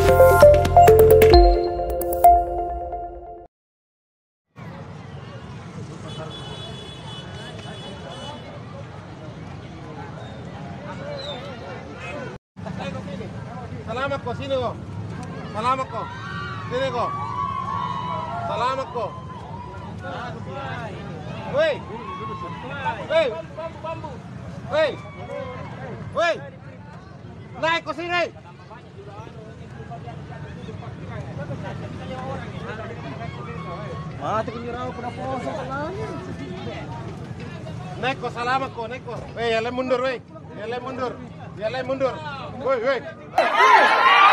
Salamat ko, sino ko? Salamat ko. Sino ko? Salamat ko. Woi. Woi. Woi. Woi. Naik ko sini. Mati ko niraw ko na po sa kalahin. Naik ko, salamat ko, naik ko. Woi, yang lain mundur, woi. Yang lain mundur. Yang lain mundur. Woi, woi.